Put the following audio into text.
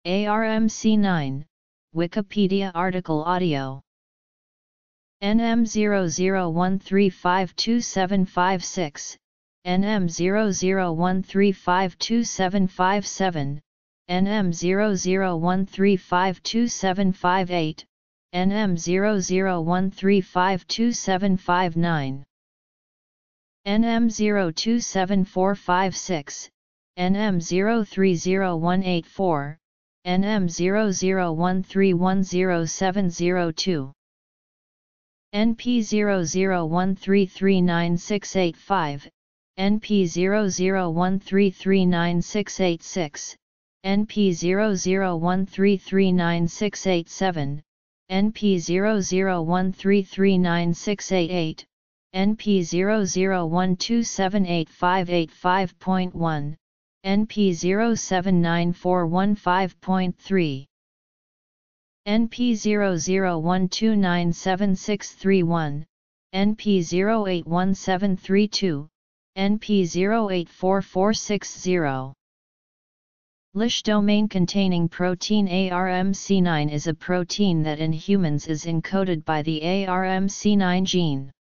ARMC9, Wikipedia article audio. NM0013527556, NM0013527757, NM00135278, NM00135279, NM027456, NM030184, NM0013107002, NP0013398685, NP0013398686, NP0013398687, NP0013398688, NP0012785885.1, NP079415.3, NP00129761, NP081732, NP084460. Lish domain containing protein ARMC9 is a protein that in humans is encoded by the ARMC9 gene.